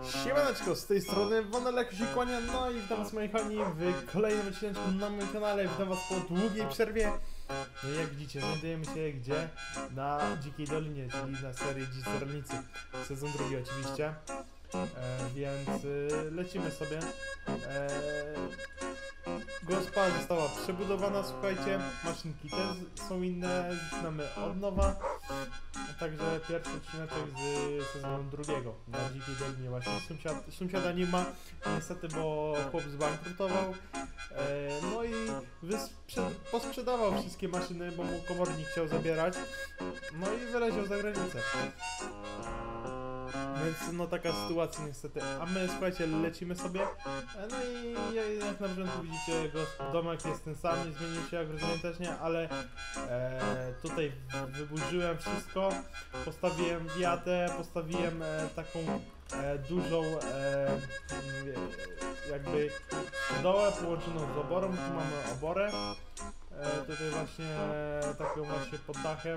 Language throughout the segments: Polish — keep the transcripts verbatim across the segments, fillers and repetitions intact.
Siemaneczko, z tej strony Wonelek się kłania, no i witam was moi kochani w kolejnym odcinku na moim kanale. Witam was po długiej przerwie. No i jak widzicie, znajdujemy się gdzie? Na Dzikiej Dolinie, czyli na serii Dzicy Rolnicy. Sezon drugi oczywiście. E, więc y, lecimy sobie. E, Gospa została przebudowana, słuchajcie. Maszynki też są inne, zaczynamy od nowa. Także pierwszy odcineczek z sezonu drugiego na Dzikiej Dolinie właśnie. Sąsiad, sąsiada nie ma niestety, bo chłop zbankrutował. E, no i posprzedawał wszystkie maszyny, bo mu komornik chciał zabierać. No i wyleciał za granicę. Więc no taka sytuacja niestety. A my, słuchajcie, lecimy sobie. No i jak na początku widzicie, domek jest ten sam, nie zmienił się, jak rozumiem też nie, ale e, tutaj wyburzyłem wszystko. Postawiłem wiatę, postawiłem e, taką e, dużą e, jakby dołę połączoną z oborą. Tu mamy oborę. E, tutaj właśnie e, taką właśnie pod dachem.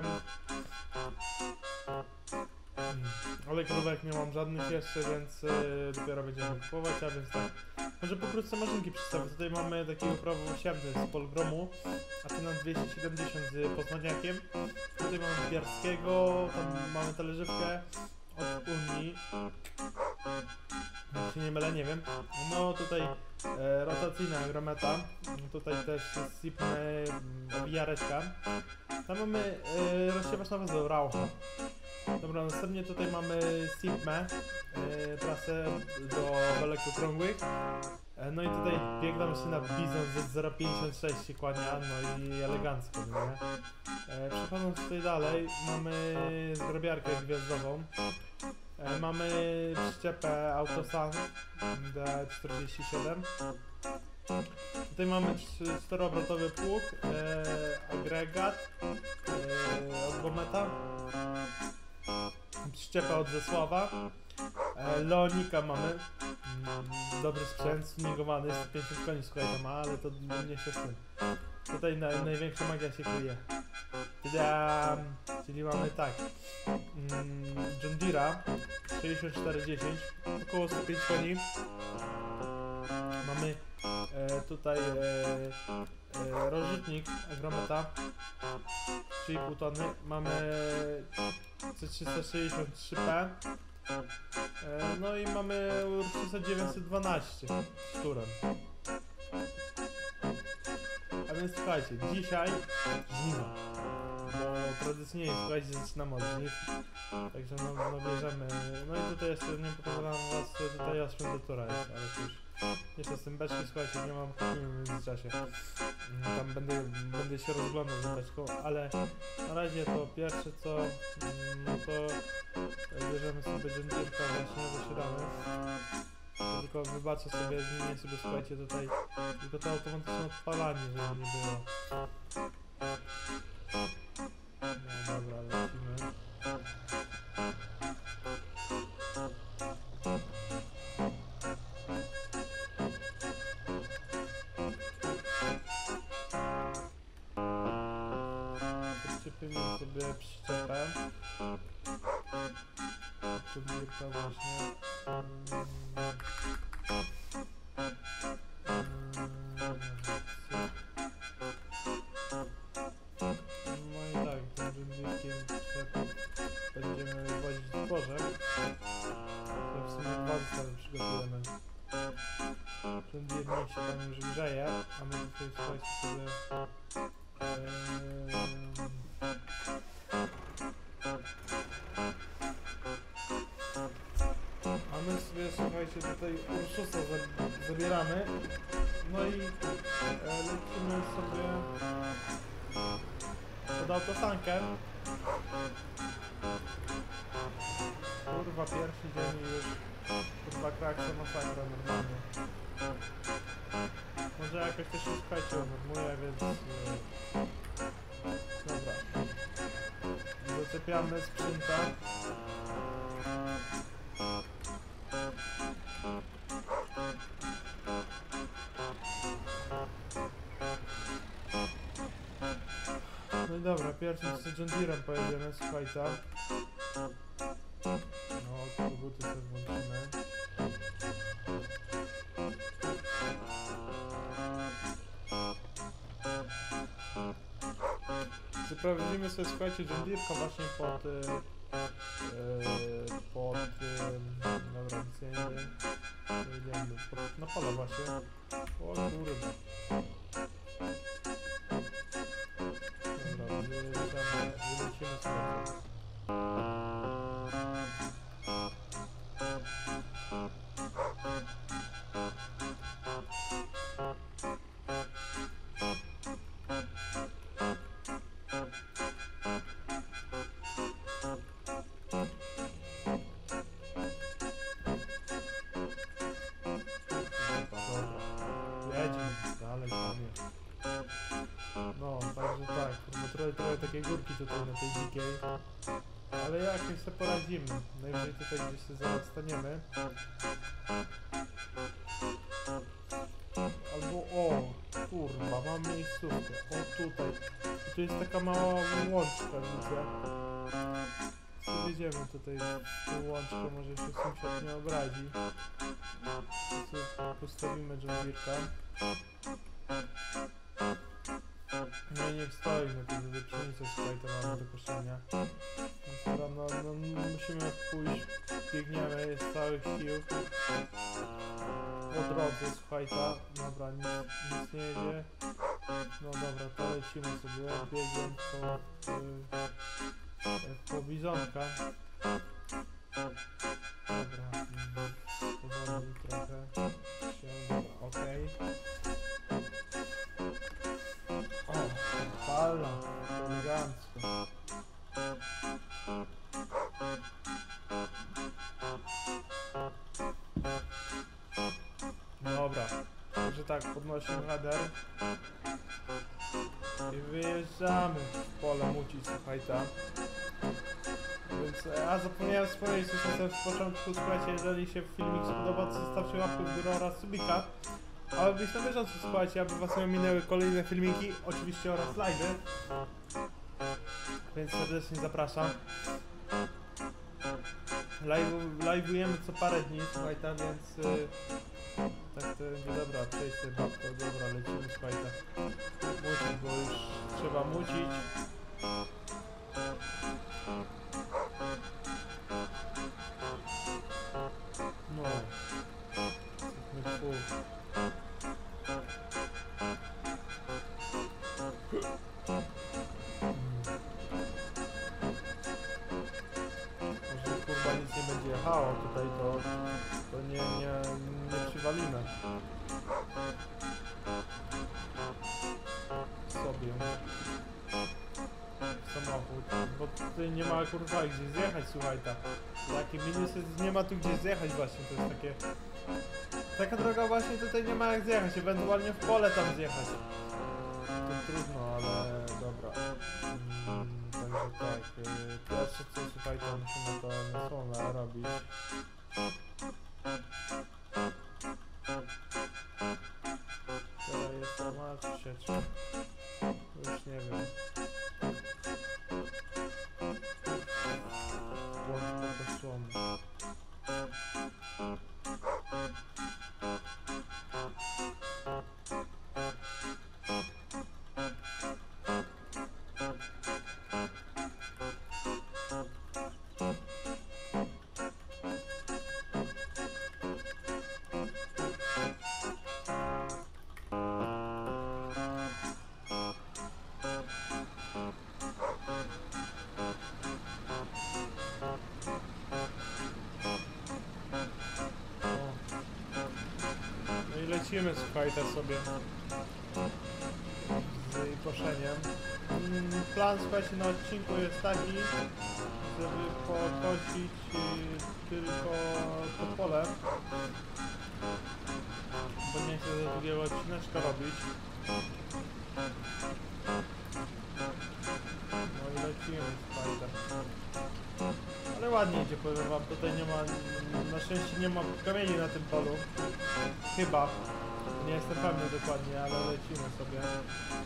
Hmm. Ale krówek nie mam żadnych jeszcze, więc yy, dopiero będziemy kupować, a więc tak. Może pokrótce maszynki przedstawię. Tutaj mamy takiego prawo siewny z Polgromu, a tu na dwieście siedemdziesiąt z Poznaniakiem. Tutaj mamy Biarskiego, tam mamy talerzywkę od Unii. Jak się nie mylę, nie wiem. No tutaj e, rotacyjna agrometa. Tutaj też sipne owijareczka. Tam mamy e, rozsiewacz nawozów Raucha. Dobra, następnie tutaj mamy Sipmę, yy, prasę do belek okrągłych. E, no i tutaj piękna maszyna Bizon Z zero pięćdziesiąt sześć się kłania, no i elegancko, nie? E, przechodząc tutaj dalej, mamy zgrabiarkę gwiazdową. E, mamy przyczepę Autosan D czterdzieści siedem. Tutaj mamy czteroobrotowy pług, e, agregat e, od Gometa. Przyczepa od Zesława. E, Leonika mamy. Mm, dobry sprzęt, tuningowany, sto pięćdziesiąt koni, słuchaj, to ma, ale to nie się z tym. Tutaj na, największa magia się kryje. Tadam! Czyli mamy tak. Mm, John Deere'a sześćdziesiąt cztery dziesięć, około sto pięć koni. Mamy e, tutaj e, e, rozrzutnik Agrometa trzy i pół tony. Mamy C trzysta sześćdziesiąt trzy P. E, no i mamy Ursusa dziewięćset dwanaście z turem. A więc słuchajcie, dzisiaj żniwa. Bo tradycyjnie, słuchajcie, zaczynamy od żniw. Także no, no bierzemy. No i tutaj jeszcze nie pokazałem was, tutaj osprzętatura jest, ale cóż. Jeszcze z tym beczki, słuchajcie, nie mam kupimy w międzyczasie. Tam będę, będę się rozglądał za beczką, ale na razie to pierwsze co, no to bierzemy sobie John Deere'ka właśnie, zasiadamy. Tylko wybaczę sobie, zmienię sobie, słuchajcie, tutaj tylko to automatyczne odpalanie, żeby nie było. No dobra, lecimy. Przyczepimy sobie przyczepę. Przyczepka właśnie. No i tak, tym rzędnikiem będziemy wozić zboże. To w sumie dwa zestawy przygotujemy. Rzędnik się tam już grzeje, a my tutaj, słuchajcie, sobie a my sobie, słuchajcie, tutaj Ursusa zabieramy. No i e, lecimy sobie pod autosankę. Kurwa, pierwszy dzień i już kurwa kraksa masakra normalnie. Może jakoś też się, słuchajcie, unormuje, więc e, dobra. Zaczepiamy sprzęta. No i dobra, pierwszy z John Deere'em pojedziemy, słuchajcie. No, tu buty sobie włączymy. Zaprowadzimy sobie, słuchajcie, żołnierka właśnie pod... Yy, yy, pod... Yy, dobra, nic nie idzie. Idziemy pod, na pole właśnie. O kurwa. Dobra, wyjeżdżamy, wylecimy sobie. Dalej tam jest. No, także tak, bo trochę, trochę takie górki tutaj na tej dzikiej. Ale jakoś sobie poradzimy. Najwyżej tutaj gdzieś się zaraz staniemy. Albo o, kurwa, mam miejscówkę. O tutaj. I tu jest taka mała łączka, widzę. Co wiedziemy tutaj w tą łączkę, może się sąsiad nie obrazi. Postawimy dżungirka. No i niech stoi, no to żeby pszenicę tutaj to mamy do koszenia. Więc no, no, no musimy pójść, biegniemy, jest całych sił. Po drodze, słuchaj ta, dobra, nic, nic nie jedzie. No dobra, to lecimy sobie, biegiem po, y, po bizonka. Dobra, powoli trochę się, dobra, okej. O, fala, elegancko. Dobra, także tak, podnosimy header i wyjeżdżamy w pole mucić, słuchaj tam. Więc, a zapomniałem wspomnieć coś na w początku, słuchajcie, jeżeli się filmik spodoba, to zostawcie łapkę w górę oraz subika. Ale być na bieżąco, słuchajcie, aby was nie ominęły kolejne filmiki, oczywiście oraz live'y. Więc serdecznie zapraszam. Live'ujemy co parę dni, słuchaj tam, więc yy, tak to będzie, dobra, przejść sobie babko, dobra, lecimy, słuchaj tam. Mucić, bo już trzeba mucić. No. Jesteśmy full. Może kurwa nic nie będzie jechało tutaj, to, to nie, nie, nie przywalimy sobie samochód, bo tutaj nie ma kurwa gdzie zjechać, słuchaj ta. Taki minus jest, nie ma tu gdzie zjechać właśnie, to jest takie... Taka droga właśnie tutaj nie ma jak zjechać, ewentualnie w pole tam zjechać. To trudno, ale dobra. Hmm, także tak, yy, pierwsze co, słuchaj, to musimy to na słonę robić. Teraz jest to ma troszeczkę. Już nie wiem. Łączko do słony. Lecimy, słuchajcie, sobie z koszeniem. Plan, słuchajcie, na odcinku jest taki, żeby pokosić tylko to pole, bo nie chcę za drugiego odcineczka robić. No i lecimy, słuchajcie. Ale ładnie idzie, powiem wam, tutaj nie ma, na szczęście nie ma kamieni na tym polu. Chyba. Nie jestem pewny dokładnie, ale lecimy sobie.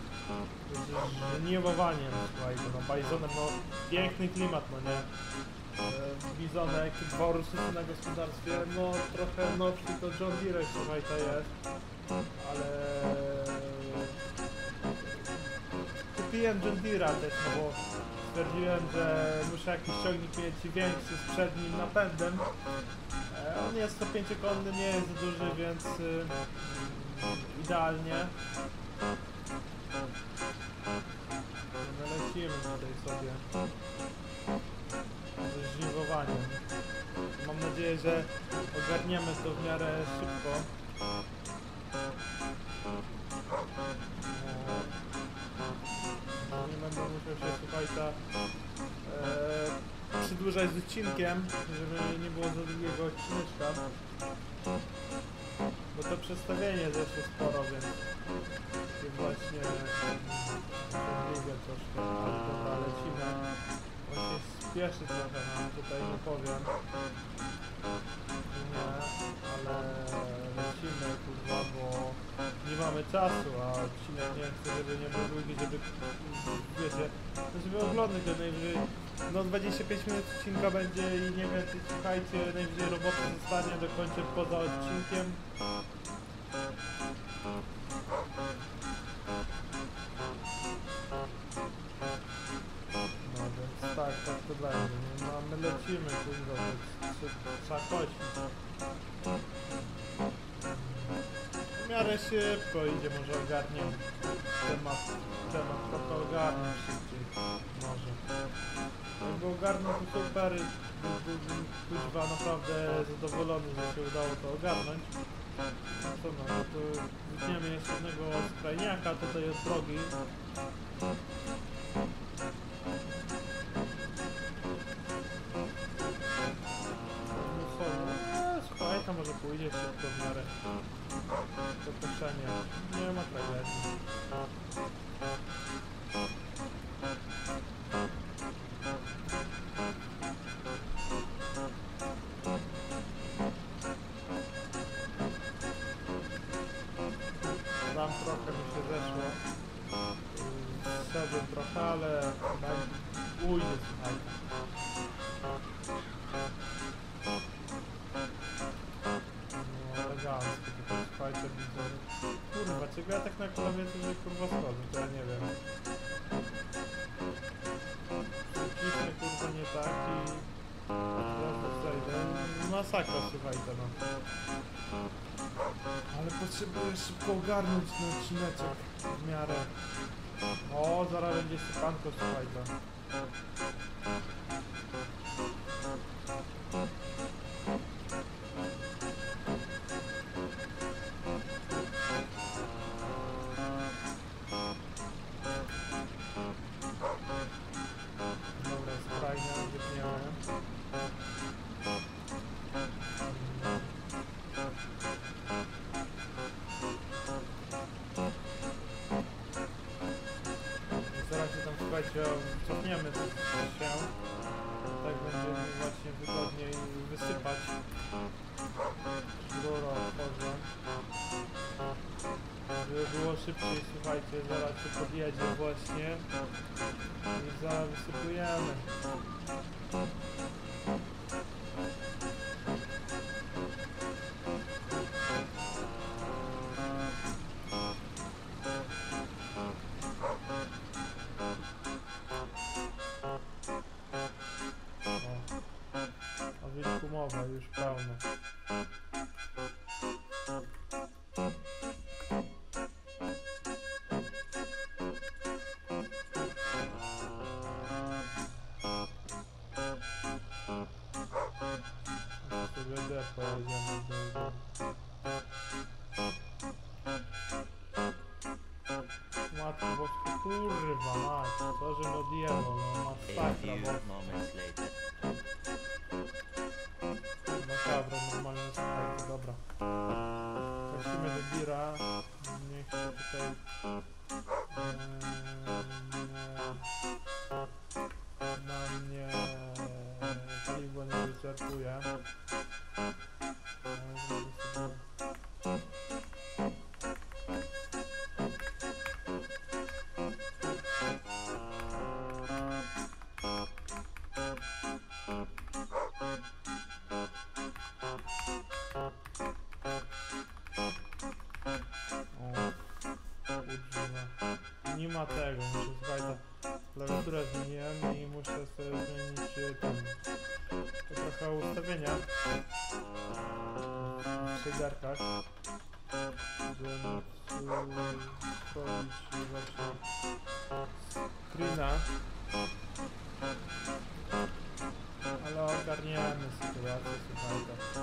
Żniwowaniem, słuchajcie, no bajzonem, no piękny klimat, no nie? bizonek, dwa ruszycy na gospodarstwie, no trochę nowszy to John Deere, słuchaj, to jest, ale kupiłem John Deere'a też, no bo stwierdziłem, że muszę jakiś ciągnik mieć większy z przednim napędem. E, on jest sto pięciokonny, nie jest za duży, więc y, idealnie. No lecimy tutaj sobie ze żniwowaniem. Mam nadzieję, że ogarniemy to w miarę szybko. No, nie będę musiał się, słuchajta, e, przedłużać z odcinkiem, żeby nie było za długiego odcineczka. Bo to przedstawienie jest jeszcze sporo, więc takie właśnie długie troszkę, ale dobra, lecimy. On się spieszy trochę, no tutaj nie powiem. Nie, ale lecimy, kurwa, bo nie mamy czasu, a odcinek nie chcę, żeby nie był długi, żeby, wiecie, żeby oglądać go najwyżej. No dwadzieścia pięć minut odcinka będzie i nie więcej, słuchajcie, najwyżej roboty zostanie, dokończę poza odcinkiem. No więc tak, tak to będzie. No a my lecimy, kurwa, więc trzeba kościć. W miarę szybko idzie, może ogarniemy temat, temat trochę ogarnę szybciej, może. Jakby ogarnął to super, byłbym kuźwa naprawdę zadowolony, że się udało to ogarnąć. No co no, no to wytniemy jeszcze jednego skrajniaka tutaj od drogi. Słuchaj, to może pójdzie szybko w miarę do koszenia. Nie ma tragedii. Tam trochę mi się zeszło. Szedłem trochę, ale ujdzie, słuchaj. No elegancko, tylko słuchajcie, widzę. Kurwa, czego ja tak na klawiaturze, że kurwa schodzę, to ja nie wiem. Ciśnie kurwa nie tak i... Teraz to przejdę. Masakra, słuchajcie, no. Ale potrzebuję szybko ogarnąć ten odcineczek w miarę. O, zaraz będzie sypanko, słuchajcie. Dobra, skrajnie wytniałem. Zaraz się tam, słuchajcie, cofniemy się. Tak będzie właśnie wygodniej wysypać. Rura otworzę. Żeby było szybciej, słuchajcie, zaraz się podjedzie właśnie. I zaraz wysypujemy. O wilku mowa, już pełno. Sobie depo jedziemy do... Matko bosko, kurwa mać, to żem odjebał, no masakra, bo... Makabra, normalnie, słuchajcie, dobra. Prosimy do Dira, niech się tutaj... Yy, na mnie... paliwo nie wyczerpuje. w shaderkach. Byłem zrobić właśnie screena. Ale ogarniamy sytuację, słuchajcie.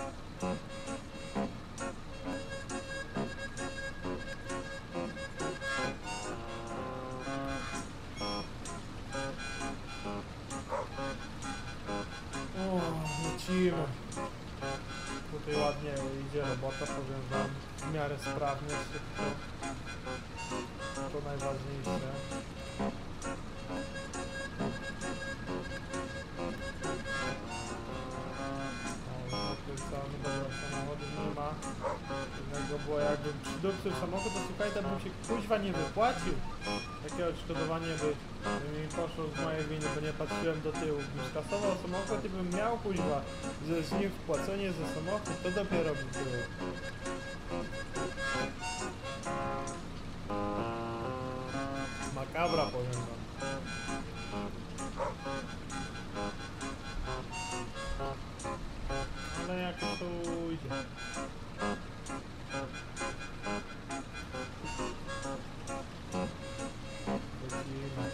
O, lecimy. Tutaj ładnie idzie robota, powiem wam, w miarę sprawnie, szybko. To najważniejsze. No dobra, samochodu nie ma innego, bo jakbym przydupcył samochód, to słuchajcie, bym się kuźwa nie wypłacił. Takie odszkodowanie by, by mi poszło z mojej winy, bo nie patrzyłem do tyłu. Bym skasował samochód i bym miał kuźwa, że z nim wpłacenie za samochód, to dopiero by było. Makabra, powiem wam. Ale jak to ujdzie. Lecimy.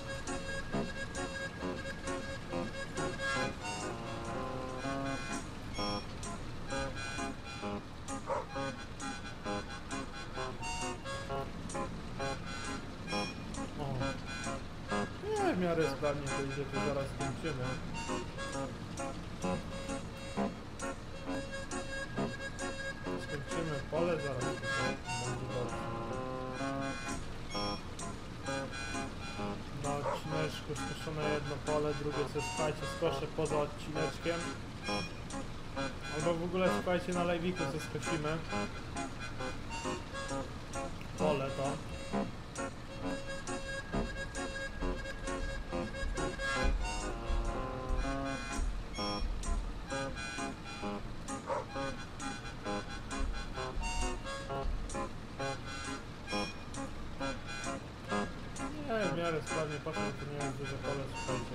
O. Nie, w miarę sprawnie to idzie, to zaraz skończymy. Skończymy pole, zaraz będzie dobrze. Na odcineczku skoszone jedno pole, drugie co słuchajcie, skoszę poza odcineczkiem. Albo w ogóle słuchajcie, na live'iku co skosimy. Pole to. Nie, w miarę sprawnie poszło, to nie jest duże pole, słuchajcie.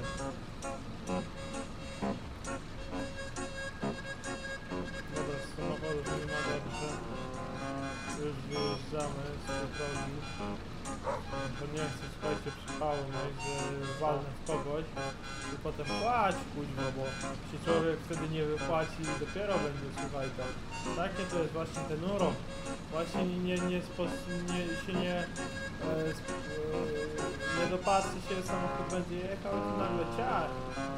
Dobra, z samochodów nie ma dobrze. Już wyjeżdżamy z tej drogi. Bo nie chcę, słuchajcie, przypały mieć, że walnę w kogoś i potem płać kuźwa, bo się człowiek wtedy nie wypłaci i dopiero będzie, słuchajcie. Takie to jest właśnie ten urok. Właśnie nie, nie, nie się nie, e, sp, e, nie dopatrzy się, samochód będzie jechał i to nagle ciach.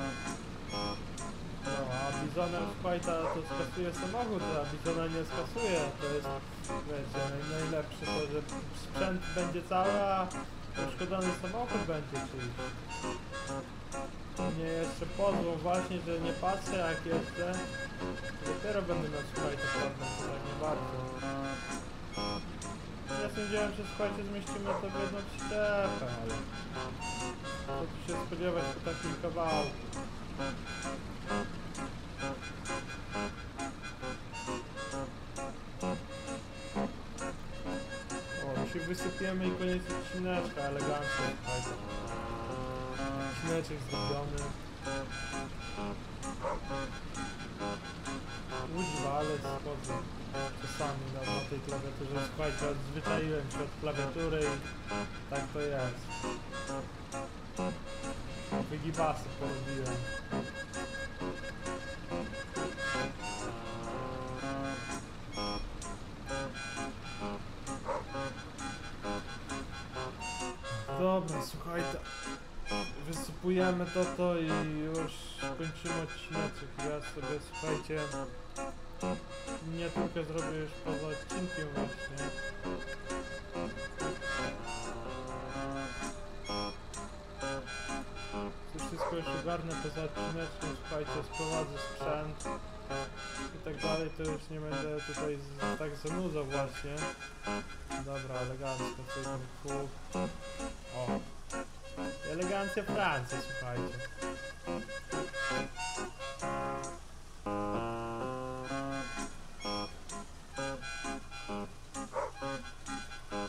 No, a bizonem słuchajta to skasuje samochód, a bizona nie skasuje. To jest, wiecie, najlepsze to, że sprzęt będzie cały, a uszkodzony samochód będzie czyjś. Nie jeszcze pozwą właśnie, że nie patrzę jak jeszcze. Dopiero będę miał, słuchajcie, problem, to tak nie bardzo. Ja sądziłem, że słuchajcie, zmieścimy to w jedną przyczepę, ale co tu się spodziewać po takim kawałku. O, my się wysypiemy i koniec odcineczka, elegancko, słuchajcie. Odcineczek zrobiony. Uźwa, ale schodzę czasami na, na tej klawiaturze. Słuchajcie, odzwyczaiłem się od klawiatury i tak to jest. Wygibasy porobiłem. Dobra, słuchajcie, wysypujemy to to i już kończymy odcineczek. Ja sobie, słuchajcie, nie tylko zrobię już poza odcinkiem właśnie. To wszystko już ogarnę poza odcineczkiem, słuchajcie, sprowadzę sprzęt i tak dalej, to już nie będę tutaj z, tak zanudzał właśnie. Dobra, elegancko, tutaj ten kół. O! Elegancja Francji, słuchajcie.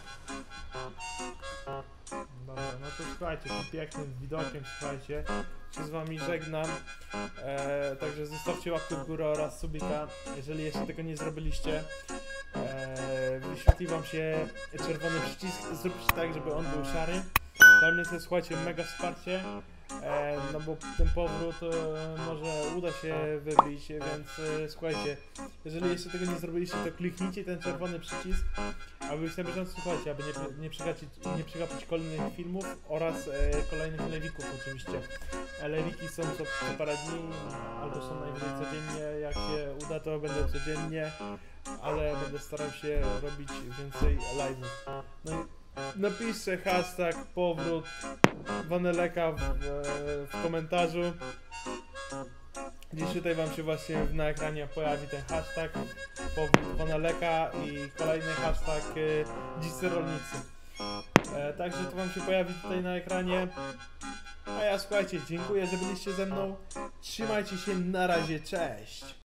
Dobra, no to słuchajcie, tym pięknym widokiem, słuchajcie, się z wami żegnam. E, także zostawcie łapkę w górę oraz subika, jeżeli jeszcze tego nie zrobiliście. E, wyświetli wam się czerwony przycisk, zróbcie tak, żeby on był szary. Dla mnie to jest, słuchajcie, mega wsparcie. E, no bo ten powrót e, może uda się wybić, więc e, słuchajcie, jeżeli jeszcze tego nie zrobiliście, to kliknijcie ten czerwony przycisk, aby być na bieżąco, słuchajcie, aby nie, nie, przegapić, nie przegapić kolejnych filmów oraz e, kolejnych lewików oczywiście. E, lewiki są co, co parę dni, albo są najwyżej codziennie, jak się uda, to będę codziennie, ale będę starał się robić więcej live'ów. No i napiszcie hashtag powrót Vaneleka w, w komentarzu. Dziś tutaj wam się właśnie na ekranie pojawi ten hashtag powrót Vaneleka i kolejny hashtag y, Dzicy Rolnicy. E, także to wam się pojawi tutaj na ekranie. A ja, słuchajcie, dziękuję, że byliście ze mną. Trzymajcie się, na razie, cześć!